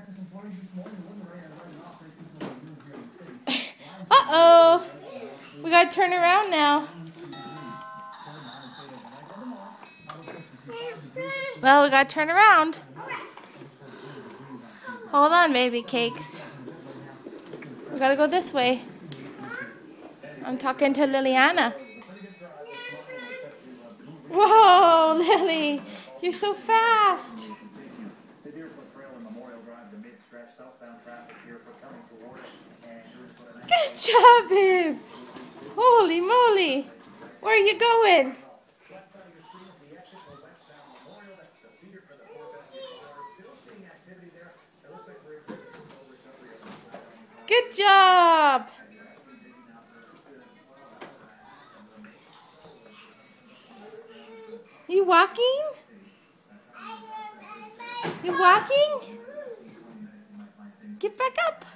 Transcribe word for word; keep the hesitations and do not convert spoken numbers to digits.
Uh-oh. We gotta turn around now. Well, we gotta turn around. Hold on, baby cakes. We gotta go this way. I'm talking to Liliana. Whoa, Lily, you're so fast. Good job, babe. Holy moly. Where are you going? Good job. You walking? You walking? Get back up.